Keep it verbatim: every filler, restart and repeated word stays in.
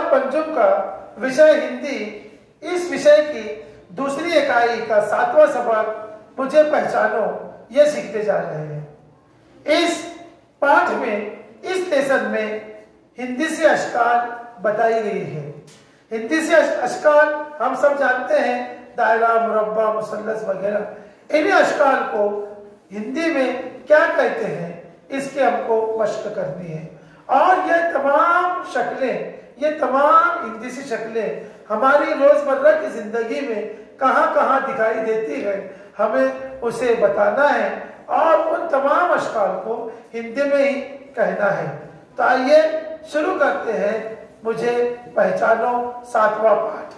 पंजुम का विषय हिंदी, इस विषय की दूसरी इकाई का सातवां सबक मुझे पहचानो, ये सीखते जा रहे हैं। इस पाठ में, इस लेसन में हिंदी से अशकाल बताई गई है। हिंदी से अशकाल हम सब जानते हैं, दायरा, मुरब्बा, मुसल्लस वगैरह। इन्हीं अशकाल को हिंदी में क्या कहते हैं, इसकी हमको मशक करनी है। और ये तमाम शक्लें, ये तमाम हिंदी सी शक्लें हमारी रोजमर्रा की जिंदगी में कहाँ कहाँ दिखाई देती है, हमें उसे बताना है और उन तमाम अशकाल को हिंदी में ही कहना है। तो आइए शुरू करते हैं मुझे पहचानो सातवां पाठ।